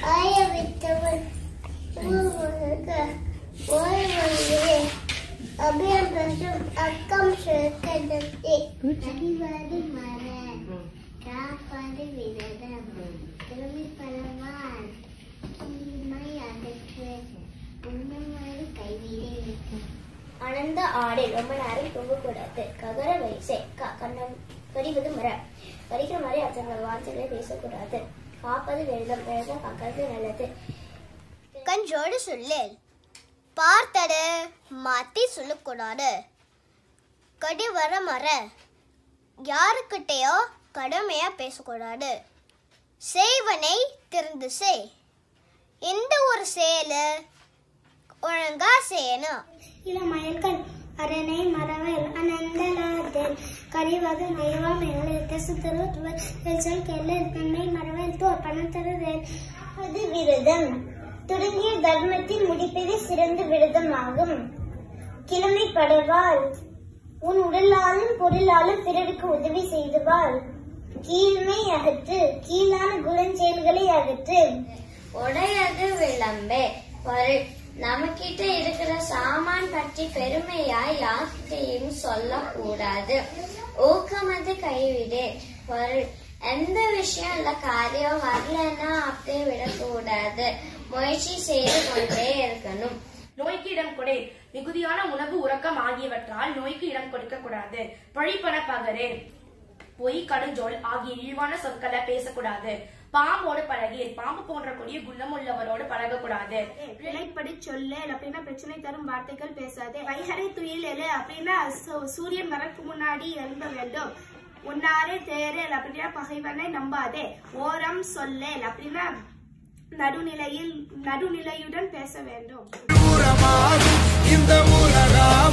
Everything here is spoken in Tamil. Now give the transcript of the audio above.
ஆயவித்தவன் ஓய்வழியே அபியம் அக்கம் சேர்க்கடத்தை அடிவாடி மர காப்பாடு விரதம் கிருமி பலவான் தீமை அகற்று உண்மையோடு கைவிடே அனந்த ஆடை ரொம்ப நேரம் தூங்கக்கூடாது ககர வயசே கண்ணம் கடிவது மர கடிக்கிற மாதிரி அத்தனை வார்த்தைகளை பேசக்கூடாது காப்பது விரதம் விரதம் காக்கிறது நல்லது கஞ்சோடு சொல்லு பார்த்தட மாத்தி சொல்லக்கூடாது கடி வர மர யாருக்கிட்டையோ கடமையா பேசக்கூடாது செய்வனை திறந்து செய் எந்த ஒரு செயலை ஒழுங்கா செய்யணும் இளமயல்கள் அரணை மரவல் அனந்தலாதல் கரிவது தெய்வம் எழுத்தல் கெல்லல் பெண்ணை மரவல் தோர் பணம் தருதல் அது விரதம் தொடங்கிய தர்மத்தில் முடிப்பதே சிறந்த விரதமாகும் கிழமை படைவாள் உன் உடலாலும் பொருளாலும் பிறருக்கு உதவி செய்துவாள் கீழ்மை அகற்று கீழான குணஞ்செயல்களை அகற்று உடையது விளம்பே நமக்கிட்ட இருக்கிற சாமான் பற்றி பெருமையாய் யார்கிட்டையும் சொல்லக்கூடாது ஊக்கமது கைவிடு எந்த விஷயம் இல்ல காரியம் வரலன்னா அப்படியே விடக்கூடாது முயற்சி செய்து கொண்டே இருக்கணும் நோய்க்கு இடம் கொடை மிகுதியான உணவு உறக்கம் ஆகியவற்றால் நோய்க்கு இடம் கொடுக்க கூடாது பழிப்பன பகரே பொய் கடுஞ்சொல் ஆகிய இழிவான சொற்களை பேசக்கூடாது பாம்போடு பழகி பாம்பு போன்ற கொடிய குணம் உள்ளவரோடு பழகக்கூடாது விளைப்படி சொல்லு அப்படின்னா பிரச்சனை தரும் வார்த்தைகள் பேசாது வைகரை துயில் எழு அப்படின்னா சூரியன் வரக்கு முன்னாடி எழும்ப வேண்டும் உன்னாரே தேரல் அப்படின்னா பகைவனை நம்பாதே ஓரம் சொல்லல் அப்படின்னா நடுநிலையுடன் பேச வேண்டும்.